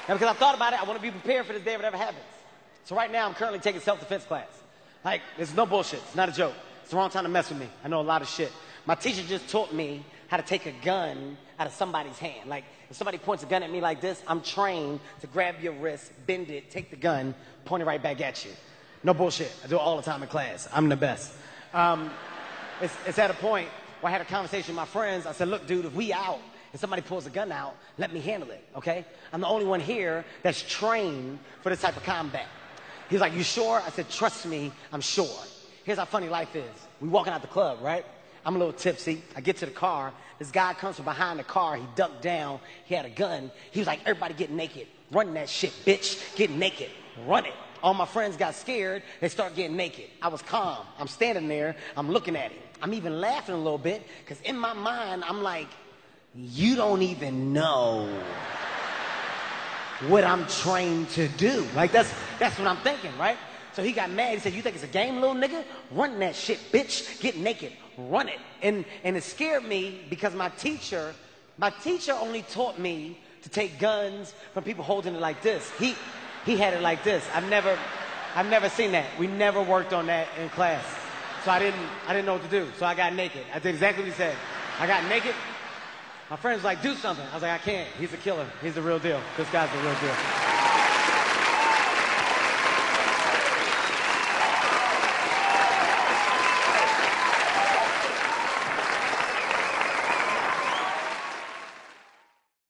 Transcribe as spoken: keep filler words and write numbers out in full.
And because I thought about it, I want to be prepared for this day if it ever happens. So right now, I'm currently taking self-defense class. Like, it's no bullshit. It's not a joke. It's the wrong time to mess with me. I know a lot of shit. My teacher just taught me how to take a gun out of somebody's hand. Like, if somebody points a gun at me like this, I'm trained to grab your wrist, bend it, take the gun, point it right back at you. No bullshit. I do it all the time in class. I'm the best. Um, it's, it's at a point where I had a conversation with my friends. I said, look, dude, if we out and somebody pulls a gun out, let me handle it, okay? I'm the only one here that's trained for this type of combat. He was like, you sure? I said, trust me, I'm sure. Here's how funny life is. We walking out the club, right? I'm a little tipsy. I get to the car. This guy comes from behind the car. He ducked down. He had a gun. He was like, everybody get naked. Run that shit, bitch. Get naked. Run it. All my friends got scared. They start getting naked. I was calm. I'm standing there. I'm looking at him. I'm even laughing a little bit because in my mind, I'm like, you don't even know what I'm trained to do. Like, that's, that's what I'm thinking, right? So he got mad. He said, you think it's a game, little nigga? Run that shit, bitch. Get naked. Run it. And, and it scared me because my teacher, my teacher only taught me to take guns from people holding it like this. He, he had it like this. I've never, I've never seen that. We never worked on that in class. So I didn't, I didn't know what to do. So I got naked. I did exactly what he said. I got naked. My friend was like, do something. I was like, I can't. He's a killer. He's the real deal. This guy's the real deal.